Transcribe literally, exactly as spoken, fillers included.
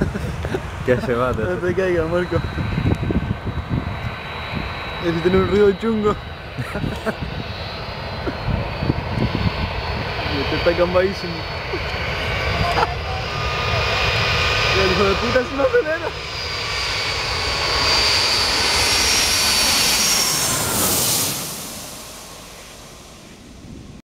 Que se va, No te caigas, Marco. Es tener un ruido chungo. Y este está cambadísimo. Y el hijo de puta se me acelera.